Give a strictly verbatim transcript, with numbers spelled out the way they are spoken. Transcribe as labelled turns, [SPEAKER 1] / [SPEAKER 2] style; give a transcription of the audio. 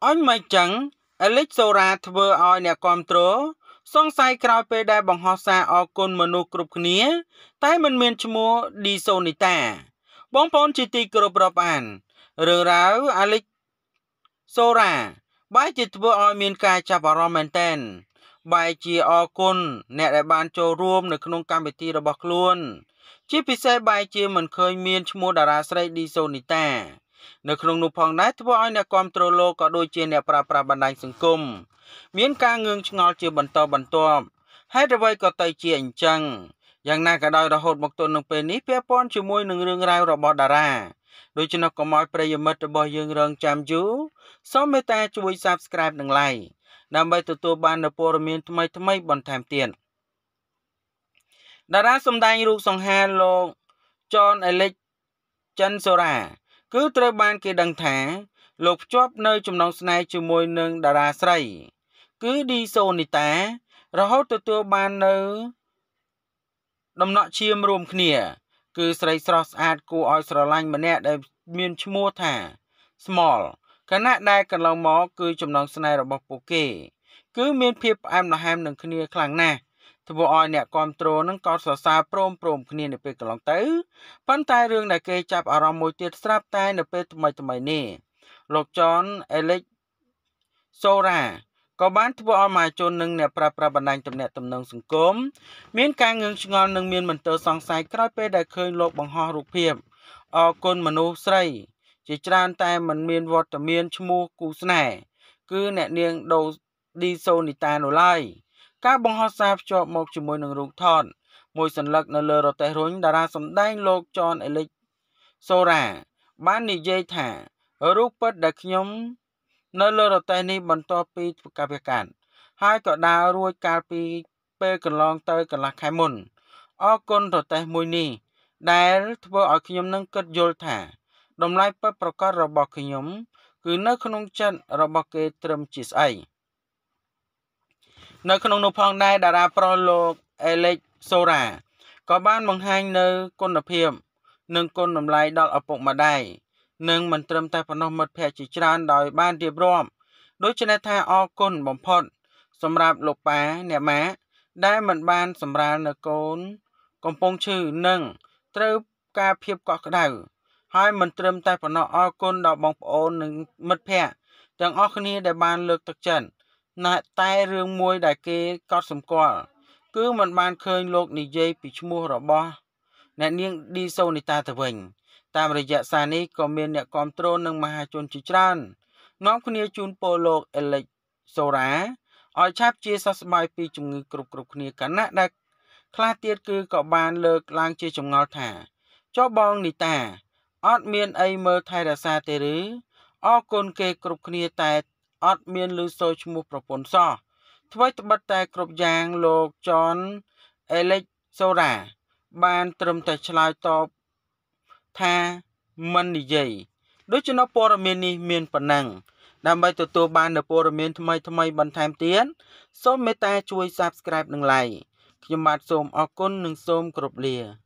[SPEAKER 1] អញមិនចឹងអេលិចសូរ៉ាធ្វើឲ្យអ្នកគ្រប់គ្រងសង្ស័យក្រោយពេលដែលបង្ហោះសារអរគុណមនុស្សគ្រប់គ្នាតែមិនមានឈ្មោះ Dysonita បងប្អូនជាទីគោរពរាប់អានរឿងរ៉ាវអាលិចសូរ៉ាបែរជាធ្វើឲ្យមានការចាប់អារម្មណ៍មែនទែនបែរជាអរគុណអ្នកដែលបានចូលរួមនៅក្នុងកម្មវិធីរបស់ខ្លួនជាពិសេសបែរជាមិនឃើញមានឈ្មោះតារាស្រី Dysonita នៅក្នុងនោះផងដែរធ្វើឲ្យអ្នកគ្រប់គ្រងលោកក៏ដូចជាអ្នកប្រើប្រាស់បណ្ដាញសង្គមមានការងឿងឆ្ងល់ជាបន្តបន្ទាប់ហេតុអ្វីក៏ទៅជាអញ្ចឹងយ៉ាងណាក៏ដោយរហូតមកទល់នឹងពេលនេះពាក់ព័ន្ធជាមួយនឹងរឿងរ៉ាវរបស់តារាដូច្នោះកុំឲ្យប្រិយមិត្តរបស់យើងរងចាំយូរសូមមេត្តាជួយ Subscribe និង Like ដើម្បីទទួលបាននូវព័ត៌មានថ្មីៗបន្ថែមទៀតតារាសម្ដែងរូបសង្ហាលោក John Alex Zora គឺត្រូវបានគេដឹងថាលោកភ្ជាប់នៅចំណងស្នេហ៍ជាមួយនឹងតារាស្រីគឺ Dysonita រហូតទទួលបាននៅដំណក់ឈាមរួមគ្នាគឺស្រីស្រស់ស្អាតគួរឲ្យស្រឡាញ់ម្នាក់ដែលមានឈ្មោះថា Small ខណៈដែលកន្លងមកគឺចំណងស្នេហ៍របស់ពួកគេគឺមានភាពផ្អែមល្ហែមនឹងគ្នាខ្លាំងណាស់ធ្វើឲ្យអ្នកគ្រប់គ្រងនឹងកោតសរសើរព្រមព្រមគ្នានៅពេលកន្លងទៅប៉ុន្តែរឿងដែលគេចាប់អារម្មណ៍មួយទៀតស្រាប់តែនៅពេលថ្មីថ្មីនេះលោក John Alex Zora ក៏បានធ្វើឲ្យមហាជននិងអ្នកប្រើប្រាស់បណ្ដាញទំនាក់ទំនងសង្គមមានការងឿងឆ្ងល់និងមានមន្ទិលសង្ស័យក្រោយពេលដែលឃើញលោកបង្ហោះរូបភាពអរគុណមនុស្សស្រីជាច្រើនតែមិនមានវត្តមានឈ្មោះគូស្នេហ៍គឺអ្នកនាងដូ Dysonita នោះឡើយការបង្ហោះសារភ្ជាប់មកជាមួយនឹងរូបថតមួយសន្លឹកនៅលើរទេះរុញតារាសម្ដែងលោក John Alex Zora បាននិយាយថារូបពិតដែលខ្ញុំនៅលើរទេះនេះបន្ទាប់ពីធ្វើការវាកាត់ហើយក៏ដើររួចកាលពីពេលកន្លងទៅកន្លះខែមុនអរគុណរទេះមួយនេះដែលធ្វើឲ្យខ្ញុំនឹងគិតយល់ថាតម្លៃពិតប្រាកដរបស់ខ្ញុំគឺនៅក្នុងចិត្តរបស់គេត្រឹមជាស្អីនៅក្នុងនោះផងដែរតារាប្រុសលោក Alex Zora ក៏បានបង្ហាញនៅគុណភាពនិងគុណតម្លៃដល់ឪពុកម្ដាយនិងមិនត្រឹមតែប៉ុណ្ណោះមិត្តភ័ក្តិជាច្រើនដោយបានរៀបរាប់ដូច្នេះថាអរគុណបំផុតសម្រាប់លោកប៉ាអ្នកម៉ាក់ដែលមិនបានសម្រាលនៅកូនកំពុងឈឺនិងត្រូវការភាពកក់ក្ដៅហើយមិនត្រឹមតែប៉ុណ្ណោះអរគុណដល់បងប្អូននិងមិត្តភ័ក្តិទាំងអស់គ្នាដែលបានលើកទឹកចិត្តណាតែរឿងមួយដែលគេកត់សម្គាល់គឺមិនបានឃើញលោកនិយាយពីឈ្មោះរបស់អ្នកនាង Dysonita ទៅវិញតាមរយៈសារនេះក៏មានអ្នកគ្រប់គ្រងនិងមហាជនជាច្រើននាំគ្នាជូនពរលោក Alex Zora ឲ្យឆាប់ជាសះស្បើយពីជំងឺគ្រប់គ្រប់គ្នាគណៈដែលខ្លះទៀតគឺក៏បានលើកឡើងជាចម្ងល់ថាចុះបងនីតាអត់មានអីមើលថែរក្សាទេឬអរគុណគេគ្រប់គ្នាតែអត់មានឮសូរឈ្មោះប្រពន្ធសោះអ្វីត្បិតតែគ្រប់យ៉ាងលោក John Alex Zora បានត្រឹមតែឆ្លើយតបថាមិននិយាយដូច្នោះព័ត៌មាននេះមានប៉ុណ្ណឹងដើម្បីទទួលបាននូវព័ត៌មានថ្មីថ្មីបន្ថែមទៀតសូមមេត្តាជួយ Subscribe និង Like ខ្ញុំបាទសូមអរគុណនិងសូមគោរពលា